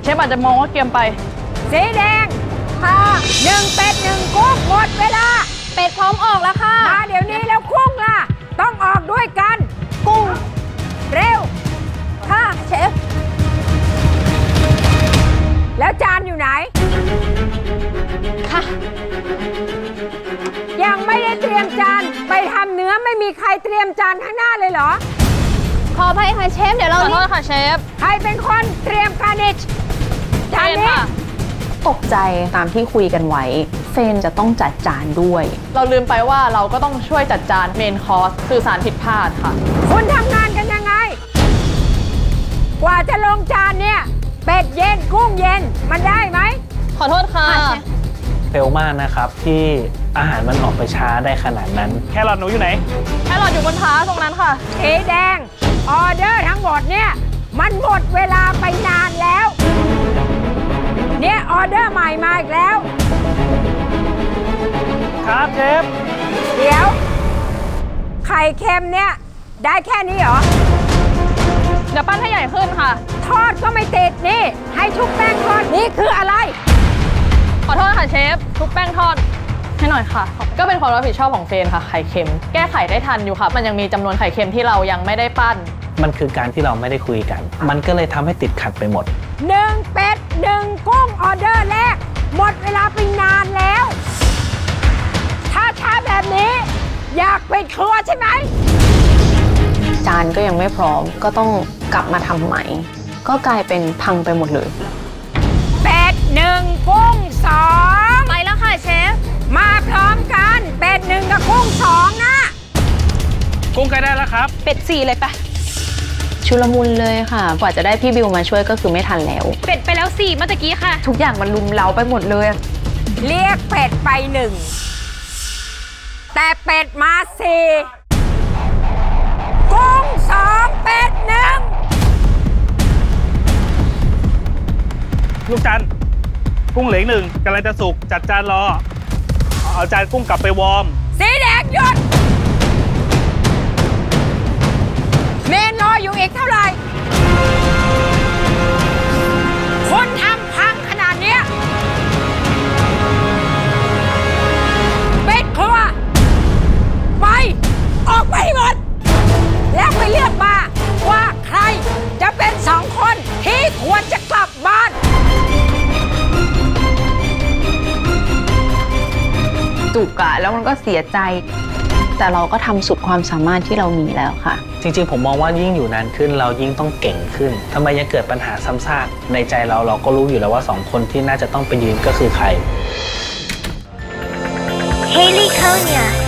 เชฟอาจจะมองว่าเกรียมไปสีแดงค่ะ1 เป็ด 1 กุ้งหมดเวลาเป็ดพร้อมออกแล้วค่ะมาเดี๋ยวนี้แล้วกุ้งล่ะต้องออกด้วยกันกุ้งเร็วค่ะเชฟแล้วจานอยู่ไหนค่ะยังไม่ได้เตรียมจานไปทำเนื้อไม่มีใครเตรียมจานข้างหน้าเลยเหรอขออภัยค่ะเชฟเดี๋ยวเราขอโทษค่ะเชฟใครเป็นคนเตรียมการนิชจานนี้ตกใจตามที่คุยกันไว้เฟนจะต้องจัดจานด้วยเราลืมไปว่าเราก็ต้องช่วยจัดจานเมนคอร์สสื่อสารผิดพลาดค่ะคุณทำงานกันยังไงกว่าจะลงจานเนี่ยเป็ดเย็นกุ้งเย็นมันได้ไหมขอโทษค่ะเร็วมากนะครับที่อาหารมันออกไปช้าได้ขนาดนั้นแครอทหนูอยู่ไหนแครอทอยู่บนท้าตรงนั้นค่ะสีแดงออเดอร์ทั้งหมดเนี่ยมันหมดเวลาไปนานแล้วเนี่ยออเดอร์ใหม่มาอีกแล้วครับเชฟเดี๋ยวไข่เค็มเนี่ยได้แค่นี้เหรอเดี๋ยวปั้นให้ใหญ่ขึ้นค่ะทอดก็ไม่ติดนี่ให้ชุบแป้งทอดนี่คืออะไรขอโทษค่ะเชฟชุบแป้งทอดให้หน่อยค่ะก็เป็นความรับผิดชอบของเฟนค่ะไข่เค็มแก้ไขได้ทันอยู่ค่ะมันยังมีจำนวนไข่เค็มที่เรายังไม่ได้ปั้นมันคือการที่เราไม่ได้คุยกันมันก็เลยทำให้ติดขัดไปหมด 1 เป็ด 1 กุ้งออเดอร์แรกหมดเวลาไปนานแล้วถ้าช้าแบบนี้อยากปิดครัวใช่ไหมจานก็ยังไม่พร้อมก็ต้องกลับมาทำใหม่ก็กลายเป็นพังไปหมดเลยเป็ด 1 กุ้ง 2 ไปแล้วค่ะเชฟมาพร้อมกันเป็ด 1 กับกุ้ง 2นะกุ้งใกล้ได้แล้วครับเป็ด 4เลยปะชุลมุนเลยค่ะกว่าจะได้พี่บิวมาช่วยก็คือไม่ทันแล้วเป็ดไปแล้ว4เมื่อกี้ค่ะทุกอย่างมันลุมเล้าไปหมดเลยเรียกเป็ดไป1แต่เป็ดมา4กุ้ง2เป็ด1 ลูกจันกุ้งเหลือง1กำลังจะสุกจัดจานรอเอาจานกุ้งกลับไปวอร์มสีแดงหยุดเมนรออยู่อีกเท่าไหร่คนทำพังขนาดนี้ปิดครัวไปออกไปหมดแล้วไปเลือกมาว่าใครจะเป็น2 คนที่ควรจะกลับบ้านจุกอะแล้วมันก็เสียใจแต่เราก็ทำสุดความสามารถที่เรามีแล้วค่ะจริงๆผมมองว่ายิ่งอยู่นานขึ้นเรายิ่งต้องเก่งขึ้นทำไมยังเกิดปัญหาซ้ำซากในใจเราก็รู้อยู่แล้วว่า2 คนที่น่าจะต้องไปยืนก็คือใคร Haley Konya